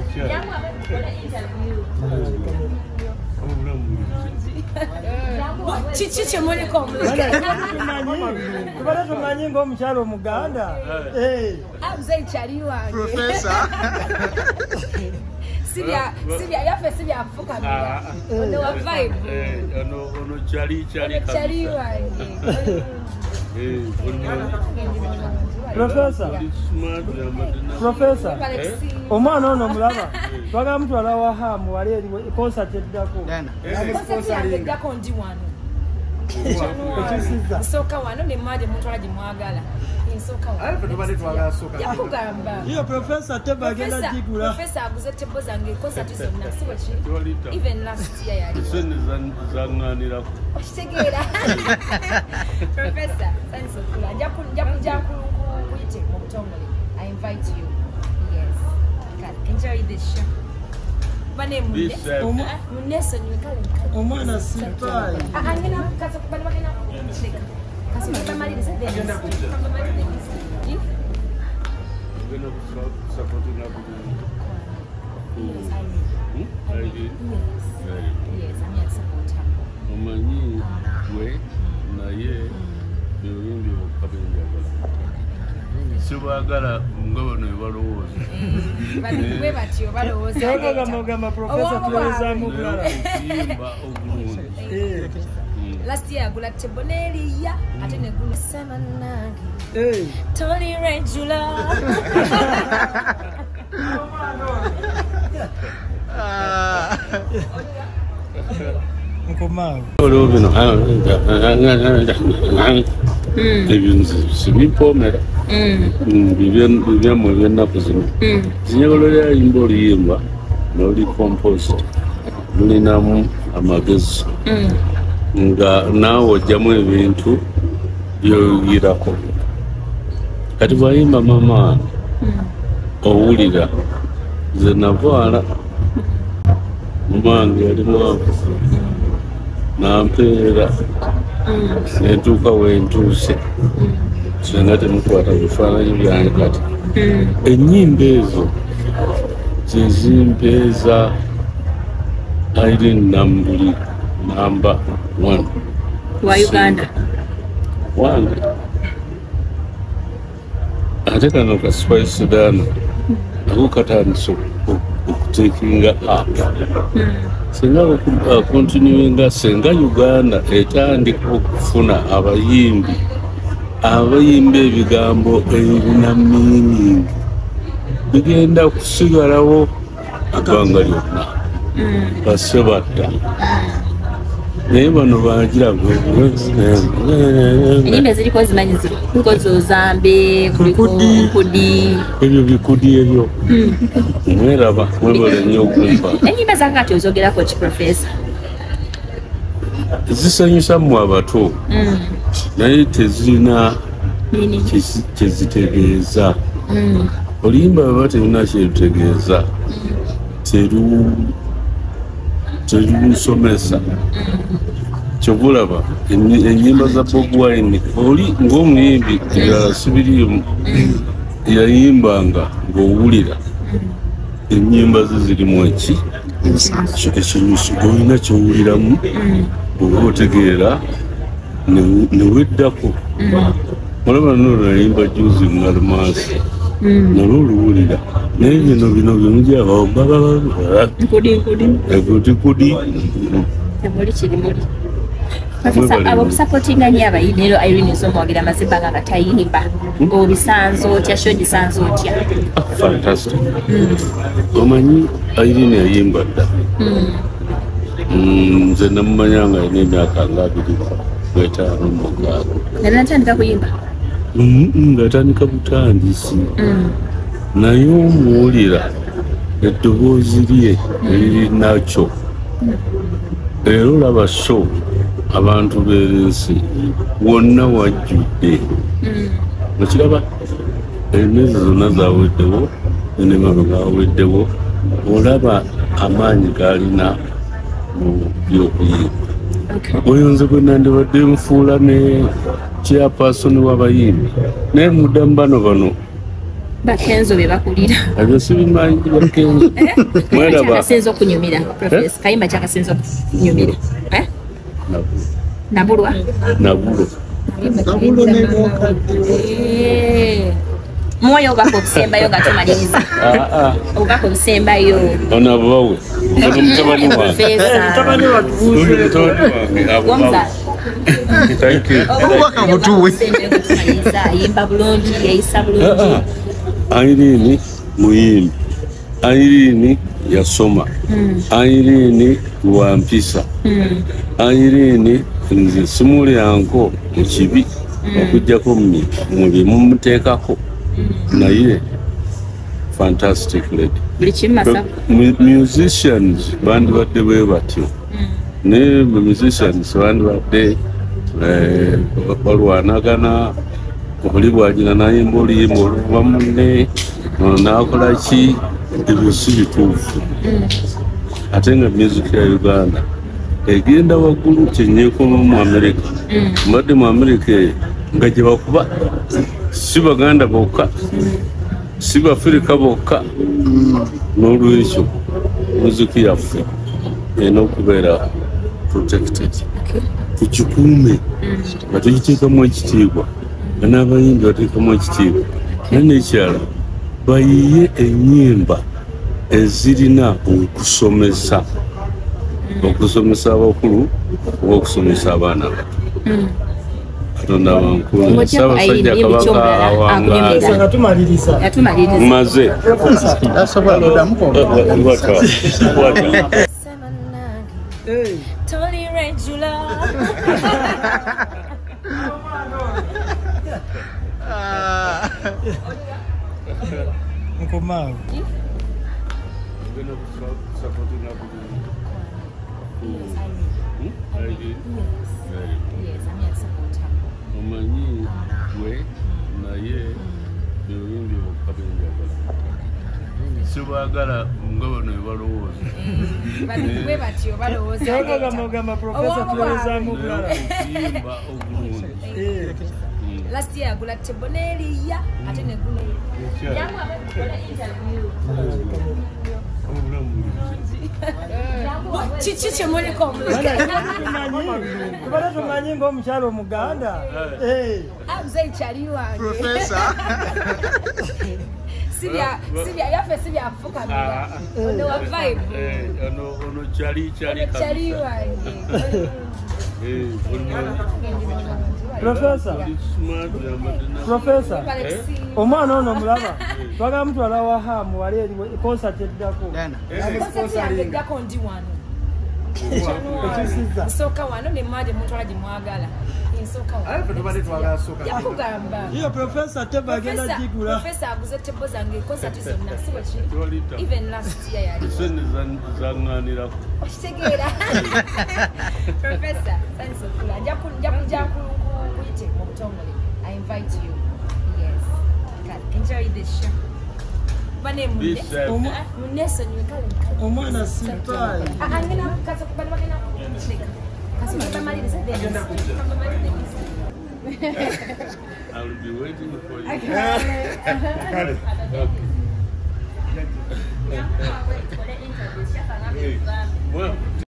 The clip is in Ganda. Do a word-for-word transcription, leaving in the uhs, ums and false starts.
Chichi chemole komle. Kubala tumanyi ng'omukyalo Omuganda. Eh. Abuze chali wange. Professor. Sibya sibya yafe sibya afuka mira. Ono wa vibe. Eh, ono ono chali chali kabisa. Chali wange. Eh, Professor. Professor. Omwana ono mulaba. Twagala mutwala wa hamu wali eri concert eddako. Dana. Concert yange eddako ndi wano. Soka wano ne maje mutwala gimwagala. Insoka wano. Alfa tubali twagala soka. Yakugamba. Iyo Professor teba agenda jigula. Professor aguze tebo zange concert zonna sibo ki. Even last year yali. Sene zanganira. Oshtegera. Professor, thanks so cool. Njaku njaku njaku kuyite mu butongole. I invite you. Yes. God, enjoy this show. Bane mu. Munesa ni kale kale. Omwana sipai. Ah, ngena kaza kubali bakena. Kasi mtamali de sebe. Mtamali de. We're not supporting our Yes, I mean. I did. Yes, I'm here to support her. Omanyi we naye byobindi okabenjagala. Sibagala ngabano balowooza. Bwe batyo balowooza. Yaga gamogama Professor tuweza mu bulala. Yimba obulungi. Eh. Last year agula teboneli ya ate ne gulu sama nangi. Eh. Tony Regula. Ah. Nkomao. Olwo bino ebyo sibipomera bibyemu ebyennaku zino zinyagalo lyayimba oluyimba n'oli compost lulinamu amagezi nga naawe ojjamu ebintu byoyogirako kati bwayimba mama owulira nze navaala mumange yali mwavu nampeera nentuuka wentuuse senga temukwata bifaananyi byange kati ennyimba ezo zezimpeeza Irene Nambuli namba one Wa Uganda. wange ate kano ka Spice Sudan ako katandise okutekinga up singa continuinga senga Uganda etandika okufuna abayimbi abayimba ebigambo ebirina meaning bigenda kusigalawo ebbanga lyonna basebatta naye bano bagira Enyimba ziriko zimanyi ziriko zozambe kuliko kudi ebyo bikudi ebyo mweraba mwebale nnyo okumpa enyimba zakati ozogerako ki Professor zisanyusa mu abato naye tezirina kyezitegeeza oluyimba baba terina kyerutegeeza terulusomesa kyobulaba ennyimba za Bob Wine oli ng'omuyimbi nga sibiriimu yayimbanga ng'owulira ennyimba ze zirimu eki ekinyusi olina kyowuliramu oba otegeera neweddako olaba nolo nayimba juzi ngalumansi nolwo oluwulira naye bino bino byomujakudikudi abo kusupportinga nyo abayimbi ero Irene Nzomwagira amaziba nga gatayimba obisanzo otya sho gisanzo otya fantastic omanyi Irene yayimba dda nze namumanya nga alina emyaka nga abiri gwetaano mukaaga natandika kuyimba ng'atandika butandisi naye omuwulira eddoboozi lye eririnakyo era olaba sho abantu b'ensi wonna wajjudde okiraba emyezi zonna zaweddewo enemabega aweddewo olaba amaanyi g'alina mu byokuyimba oyo nze gwe nandibadde nfuula ne chairperson w'abayimbi naye muddamu bano bano Bakenzo be bakulira. Abyo sibimanyi bakenzo. Mwera ba. Kasenzo kunyumira professor. Kayimba cha kasenzo kunyumira. Eh? Nabulwa. Nabulo. Nabulo ne boka. Eh. Moyo bako kusembayo gatumaliriza. Ah ah. Ubako kusembayo. Ona bawe. Ono mtabani wa. Mtabani wa tubuze. Mtabani wa. Gomza. Thank you. Obwaka butuwe. Yimba bulungi, yayisa bulungi. Airini muyimbi. Airini yasoma. Airini wampisa. Airini nze simuli yanko mu kibi okujjako mu bimumuteekako naye fantastic lady. Musicians bandibadde bwe batyo naye musicians bandibadde balwanagana oli bwagina nayimba oluyimba oluva munne ono nakola ki ebyo si bituufu ate nga music ya Uganda egenda waggulu kyenyeekoma mu Amerika mbadde mu Amerika nga gye bakuba si Baganda bokka si Bafirika bokka n'olwekyo muziki yaffe erina okubeera protected tukikuume nga tugiteekamu ekitiibwa nga n'abayimbi bateekamu ekitiibwa naye n'ekyala bayiye ennyimba ezirina okusomesa okusomesa abakulu oba okusomesa abaana abato katonda wankulu Ssaabasajja Kabaka awangaala maze Nkomao. Yes, I did. I did. Yes. Very good. Yes, I'm a supporter. Omanyi we naye byobimbi okabenja bala. Sibaagala nga bano balowooza. Bwe batyo balowooza. Kyagamba ogamba professor tulowoozamu bulala. Okuyimba obulungi. Last year agula teboneliya ate ne guno. Yangu abakola interview. Chichi chemole ko muleke. Kubala tumanyi ng'omukyalo Omuganda. Eh. Abze chali wange. Professor. Sibya sibya yafe sibya afuka bila. Ono wa vibe. Eh, ono ono chali chali kabisa. Chali wange. Eh, Professor. Professor. Omwana ono mulaba. Twagala mutwala wa hamu wali eri concert eddako. Concert eddako ndi wano. Ekisiza. Soka wano ne made mutwala gimwagala. Soka wano. Ayo tubali twagala soka. Yakugamba. Iyo professor teba agenda jigula. Professor aguze tebo zange concert zonna siwe ki. Even last year yali. Sene zanganira. Okitegera. Professor, thanks for kula. Nja kunja kunja kuyite mu butongole. I invite you. Yes. God, enjoy this show. Bane munde. Munese ni kale. Omwana sipai. Angena kaza kubali bagena. Kaza kubali mali zede. I will be waiting for you. Kale. Okay. Well,